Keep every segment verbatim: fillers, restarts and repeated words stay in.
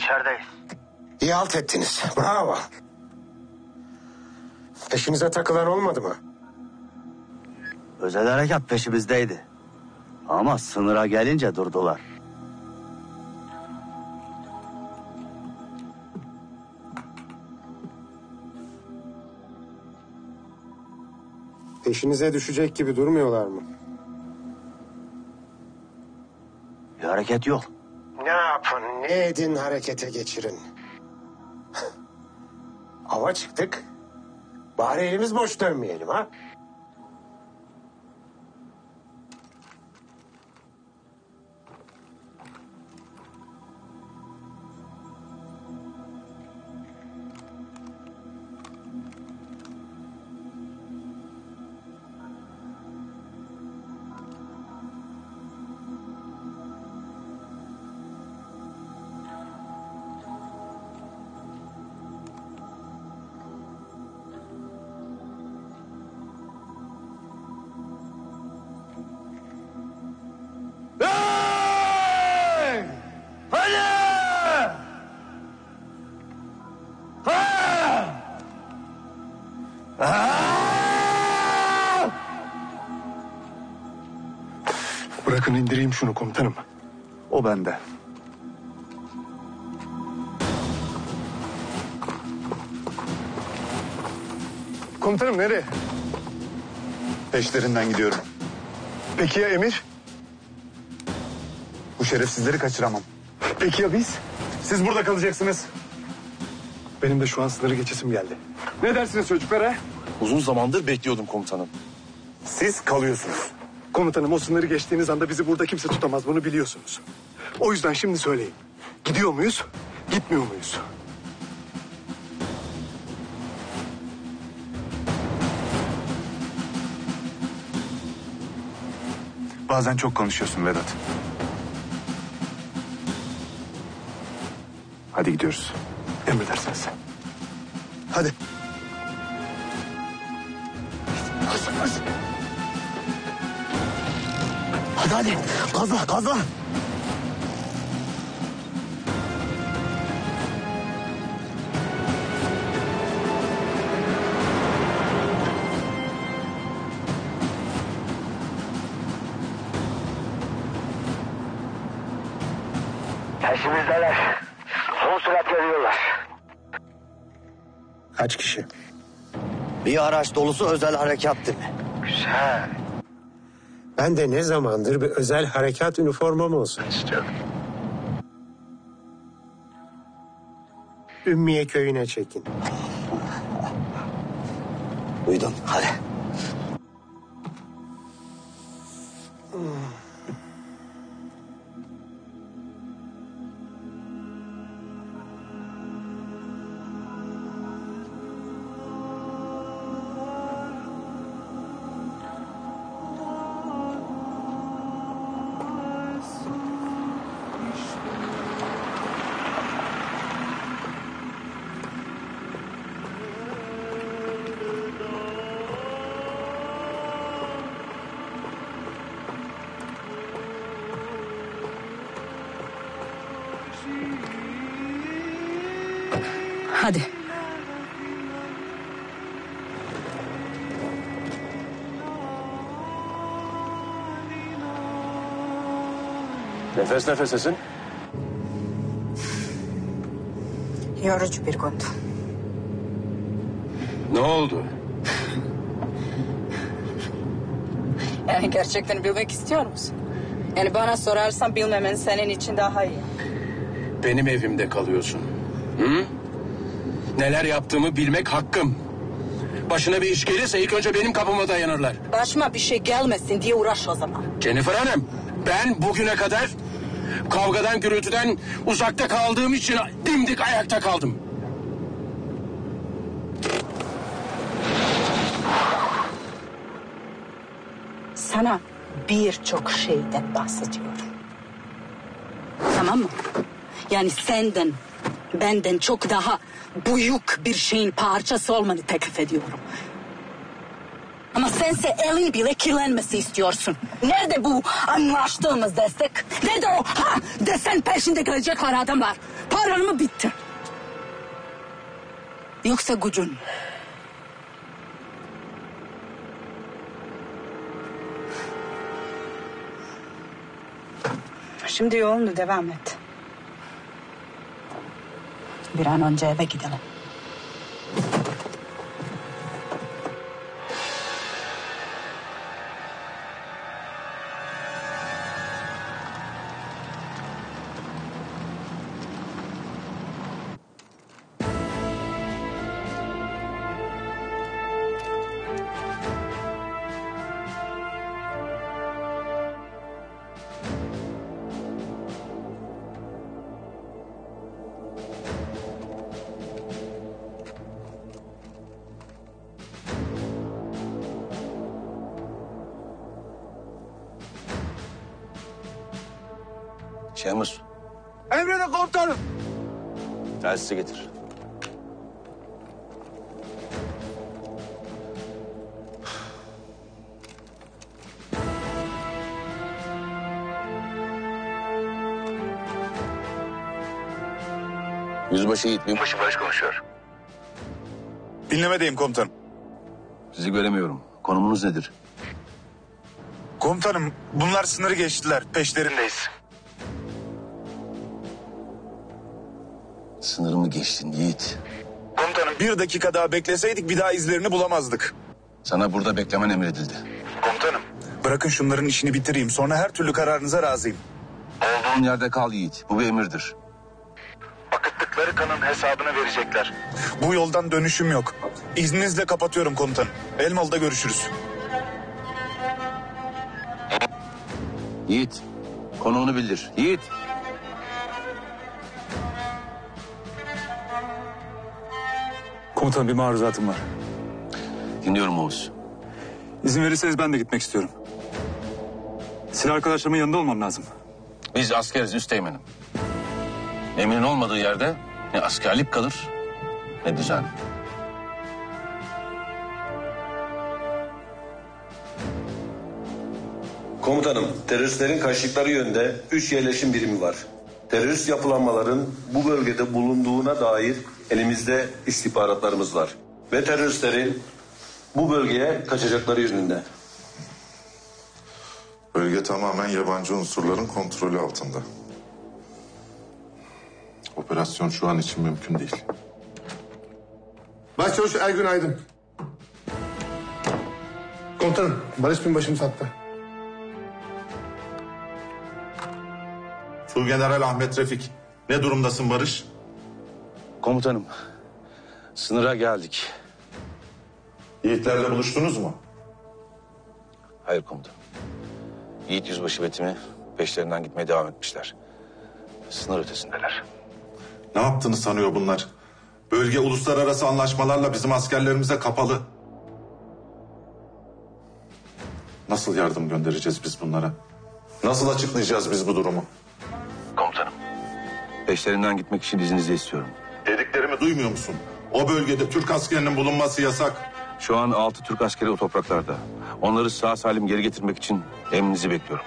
İçerideyiz. İyi halt ettiniz. Bravo. Peşinize takılan olmadı mı? Özel harekat peşimizdeydi. Ama sınıra gelince durdular. Peşinize düşecek gibi durmuyorlar mı? Bir hareket yok. Ne yapın, ne edin harekete geçirin. Ava çıktık. Bari elimiz boş dönmeyelim ha. Bırakın indireyim şunu komutanım. O bende. Komutanım nereye? Peşlerinden gidiyorum. Peki ya emir? Bu şerefsizleri kaçıramam. Peki ya biz? Siz burada kalacaksınız. Benim de şu an sınırı geçesim geldi. Ne dersiniz çocuklar ha? Uzun zamandır bekliyordum komutanım. Siz kalıyorsunuz. Komutanım o sınırı geçtiğiniz anda bizi burada kimse tutamaz, bunu biliyorsunuz. O yüzden şimdi söyleyin. Gidiyor muyuz, gitmiyor muyuz? Bazen çok konuşuyorsun Vedat. Hadi gidiyoruz. Emredersiniz. Hadi. Hadi hadi. Gazla gazla. Peşimizdeler. Son sürat geliyorlar. Kaç kişi? Bir araç dolusu özel harekat timi. Güzel. Ben de ne zamandır bir özel harekat üniformam olsun istiyorum. Ümmiye köyüne çekin. Duydun hadi. Hadi. Nefes nefesesin. Yorucu bir gündü. Ne oldu? Yani gerçekten bilmek istiyor musun? Yani bana sorarsan bilmemen senin için daha iyi. Benim evimde kalıyorsun. Hı? Neler yaptığımı bilmek hakkım. Başına bir iş gelirse ilk önce benim kapıma dayanırlar. Başıma bir şey gelmesin diye uğraş o zaman. Jennifer Hanım, ben bugüne kadar kavgadan, gürültüden uzakta kaldığım için dimdik ayakta kaldım. Sana birçok şeyden bahsediyorum. Tamam mı? Yani senden, benden çok daha büyük bir şeyin parçası olmanı teklif ediyorum. Ama sense elin bile kirlenmesi istiyorsun. Nerede bu anlaştığımız destek? Nerede o ha desen peşinde gelecekler adamlar? Paran mı bitti? Yoksa gücün? Şimdi yolunu devam et. Bir an önce eve gidelim. Şemus, Emredin komutanım. telsizi getir. Yüzbaşı Yiğit, binbaşı Barış konuşuyor. Dinlemedeyim komutanım. Sizi göremiyorum. Konumunuz nedir? Komutanım bunlar sınırı geçtiler. Peşlerindeyiz. Sınırımı geçtin Yiğit. Komutanım bir dakika daha bekleseydik bir daha izlerini bulamazdık. Sana burada beklemen emredildi. Komutanım. Bırakın şunların işini bitireyim. Sonra her türlü kararınıza razıyım. Olduğun yerde kal Yiğit. Bu bir emirdir. Akıttıkları kanın hesabını verecekler. Bu yoldan dönüşüm yok. İzninizle kapatıyorum komutanım. Elmalı'da görüşürüz. Yiğit, konuğunu bildir. Yiğit. Komutanım bir maruzatım var. Dinliyorum Oğuz. İzin verirseniz ben de gitmek istiyorum. Silah arkadaşlarımın yanında olmam lazım. Biz askeriz üsteğmenim. Emrin olmadığı yerde ne askerlik kalır ne düzen. Komutanım, teröristlerin kaçtıkları yönde üç yerleşim birimi var. Terörist yapılanmaların bu bölgede bulunduğuna dair elimizde istihbaratlarımız var. Ve teröristlerin bu bölgeye kaçacakları yönünde. Bölge tamamen yabancı unsurların kontrolü altında. Operasyon şu an için mümkün değil. Başçavuş Ergün Aydın. Komutanım, Barış binbaşımız hatta. Tuğgeneral Ahmet Refik. Ne durumdasın Barış? Komutanım, sınıra geldik. Yiğitlerle buluştunuz mu? Hayır komutanım. Yiğit Yüzbaşı ve timi peşlerinden gitmeye devam etmişler. Sınır ötesindeler. Ne yaptığını sanıyor bunlar? Bölge uluslararası anlaşmalarla bizim askerlerimize kapalı. Nasıl yardım göndereceğiz biz bunlara? Nasıl açıklayacağız biz bu durumu? Komutanım, peşlerinden gitmek için izninizi istiyorum. Dediklerimi duymuyor musun? O bölgede Türk askerinin bulunması yasak. Şu an altı Türk askeri o topraklarda. Onları sağ salim geri getirmek için emrinizi bekliyorum.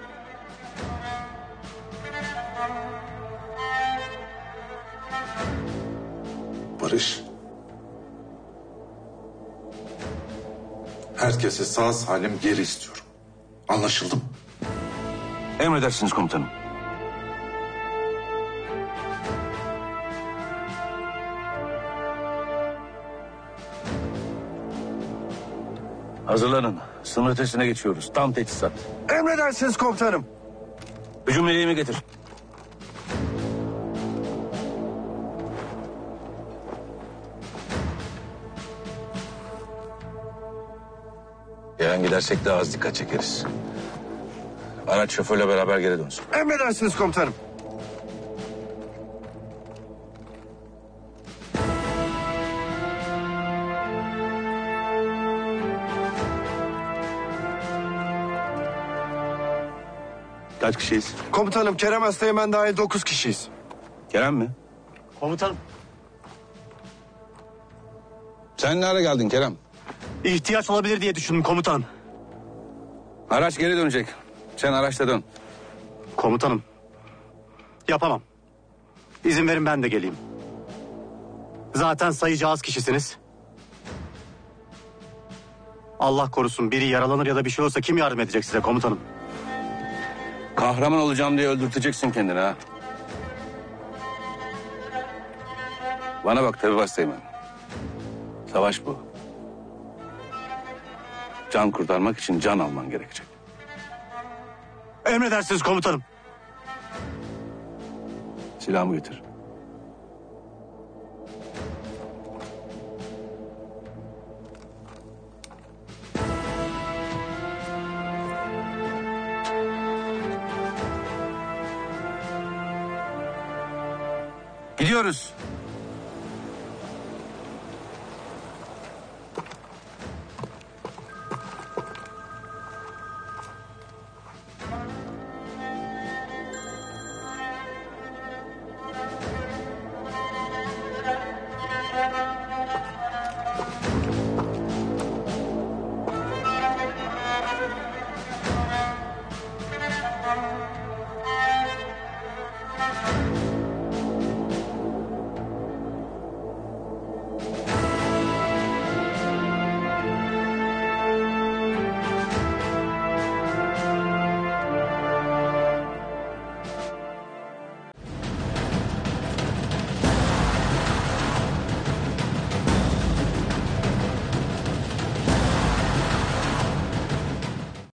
Barış. Herkesi sağ salim geri istiyorum. Anlaşıldı mı? Emredersiniz komutanım. Hazırlanın. Sınır ötesine geçiyoruz. Tam teçhizat. Emredersiniz komutanım. Hücum yeleğimi getir. Yarın gidersek daha az dikkat çekeriz. Araç şoförle beraber geri dönsün. Emredersiniz komutanım. Kaç kişiyiz? Komutanım Kerem Asteğmen dahil dokuz kişiyiz. Kerem mi? Komutanım. Sen ne ara geldin Kerem? İhtiyaç olabilir diye düşündüm komutanım. Araç geri dönecek. Sen araçla dön. Komutanım. Yapamam. İzin verin ben de geleyim. Zaten sayıca az kişisiniz. Allah korusun biri yaralanır ya da bir şey olursa kim yardım edecek size komutanım? Kahraman olacağım diye öldürteceksin kendini ha. Bana bak tabii Teğmen. Savaş bu. Can kurtarmak için can alman gerekecek. Emredersiniz komutanım. Silahımı getir. Gidiyoruz.